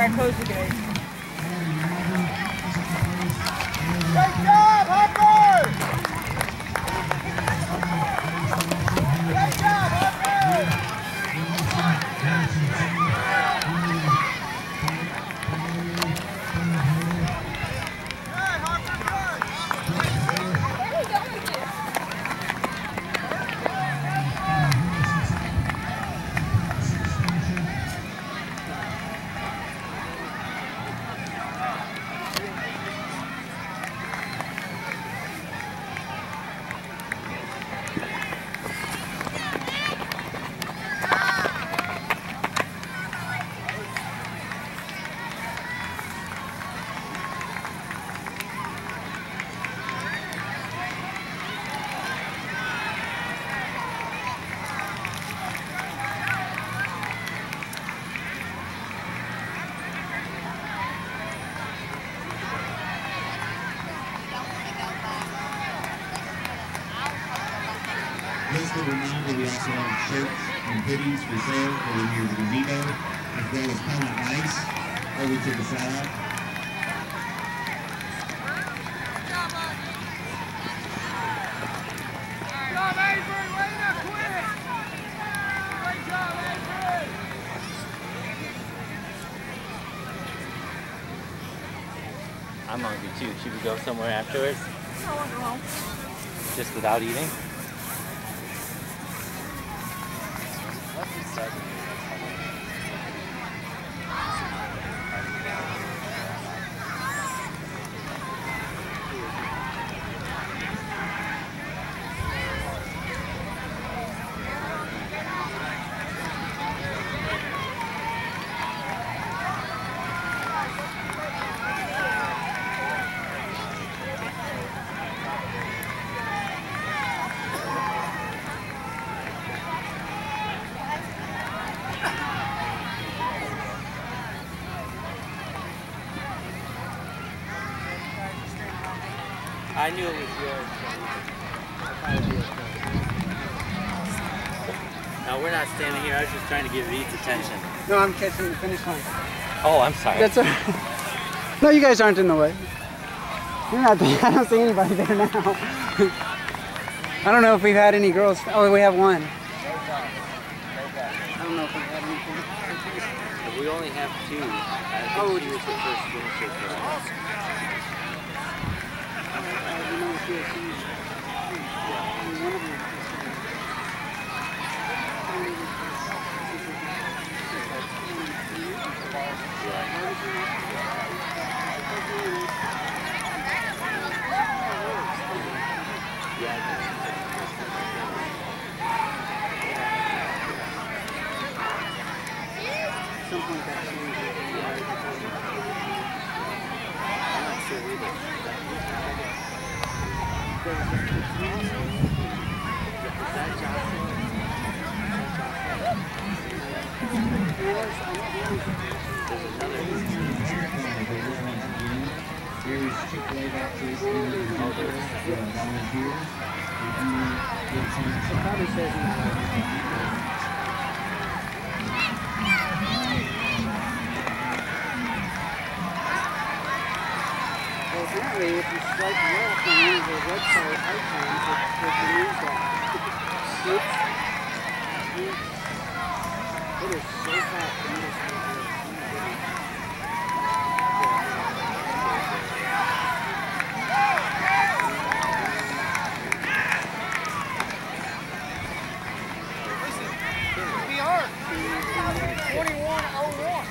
Alright, close the gate. Great job, Hopper! Great job, Hopper! Just a reminder, we also have shirts and hoodies for sale over near the gazebo, as well as pellet ice over to the side. Good job, Avery! Way to quit! Great job, Avery! I'm hungry too. Should we go somewhere afterwards? No, I'll go home. Just without eating? I knew it was yours. No, we're not standing here. I was just trying to get Reed's attention. No, I'm catching the finish line. Oh, I'm sorry. That's all right. No, you guys aren't in the way. You're not there. I don't see anybody there now. I don't know if we've had any girls. Oh, we have one. I don't know if we've had anything. We only have two. I think she was the first finisher for us. Something like that. I'm not sure either. Is that Jocelyn? There's another. Here's Chick-fil-A boxes and volunteers. It probably says apparently, if you swipe left on one of the website icons, it removes that. It is so fast to use this. We are 21:01.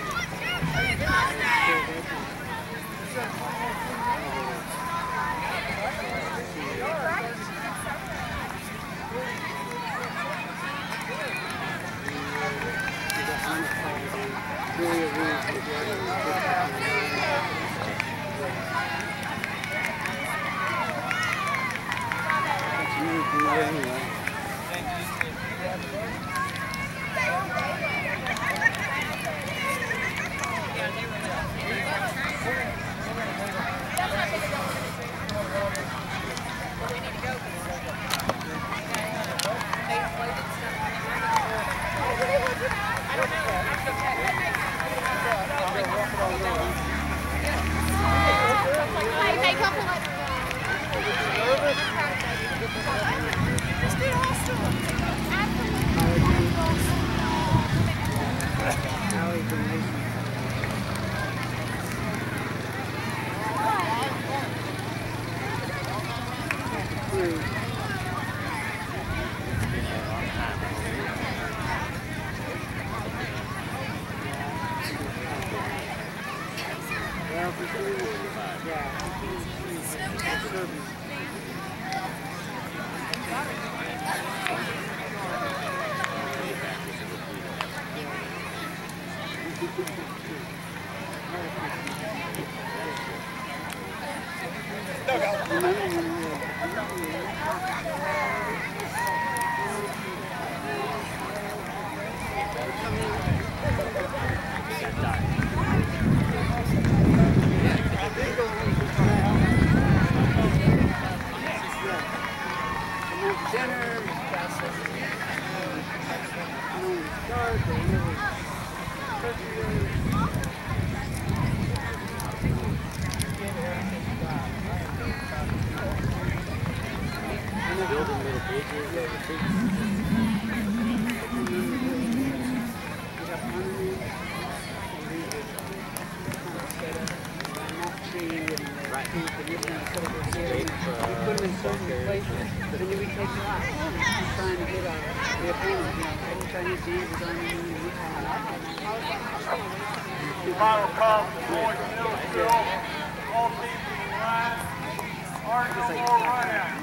Building little bridges over trees. Right. You put them in certain places, but then we take it out. He's trying to get the opponent, every Chinese games is on the Final call for boys middle school. All teams in line. Article 4 run out.